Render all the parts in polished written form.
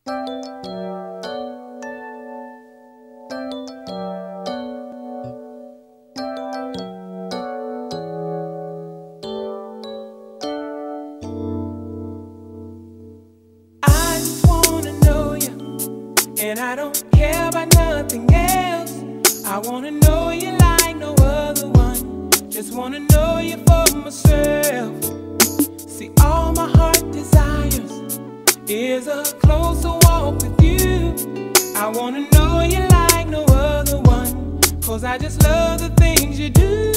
And I don't care about nothing else. I wanna know you like no other one. Just wanna know you for myself. See, all my heart desires is a closer walk with you. I wanna know you like no other one, 'cause I just love the things you do.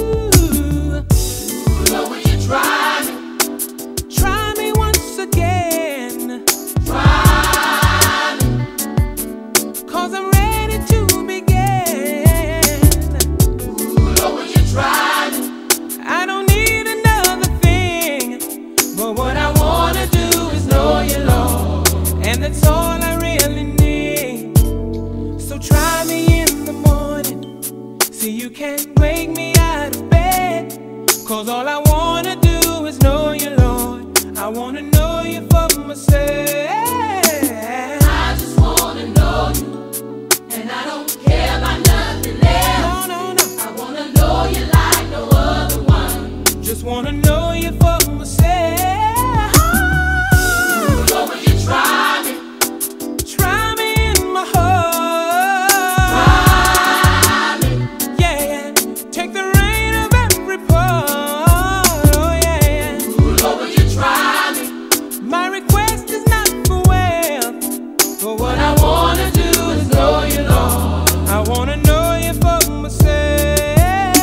But will you try me? Try me once again. Try me. 'Cause I'm ready to begin. But will you try me? I don't need another thing, but what I wanna do is know you, Lord, and that's all I really need. So try me in the morning. See, you can't wake me out of bed, 'cause all I wanna do is know you, Lord. I wanna know you for myself. I just wanna know you, and I don't care about nothing else. No. I wanna know you like no other one. Just wanna know you for myself. But will you try me? Try me in my heart. Try me. Yeah. Take the rain of every part. Oh yeah. But will you try me? My request is not for wealth, but what I wanna do is know you, Lord. I wanna know you for myself.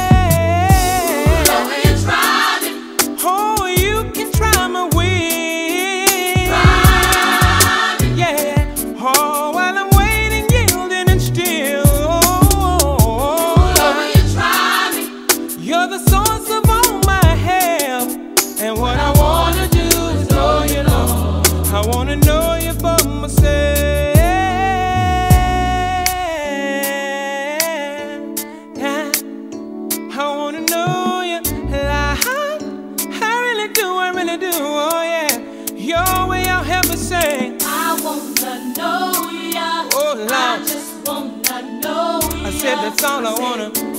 But will you try me? Oh, you can try my will. Try me. Yeah. Oh, while I'm waiting, yielding and still. But will you try me? You're the source of all my help, and what I wanna do is know you, Lord. I wanna know you for myself. Yeah. I wanna know you like I really do. Oh yeah. Your way I'll help me sing. I wanna know ya. Oh I Lord, just wanna know ya. I said that's all I wanna.